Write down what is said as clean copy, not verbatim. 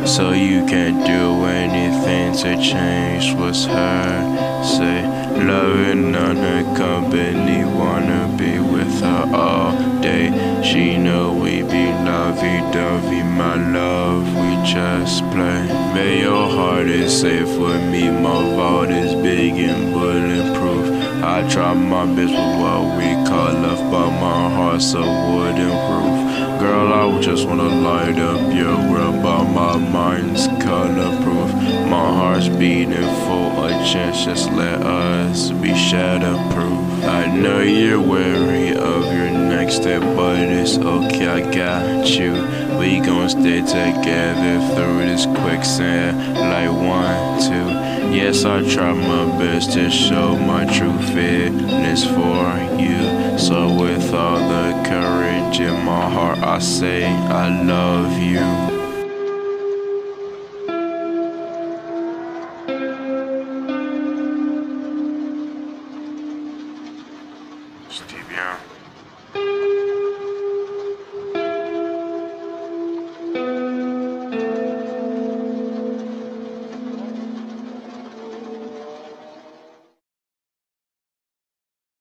So you can't do anything to change what's her. Say, loving on her company, wanna be with her all day. She know we be lovey-dovey, my love, we just play. May your heart is safe with me, my vault is big and bulletproof. I try my best with what we call love, but my heart's a wooden roof. Girl, I just wanna light up your world, but my mind's colorproof. My heart's beating for a chance, just let us be shatterproof. I know you're wary of your next step, but it's okay, I got you. We gon' stay together through this quicksand, like 1, 2. Yes, I try my best to show my true feelings for you. So with all the courage in my heart, I say I love you.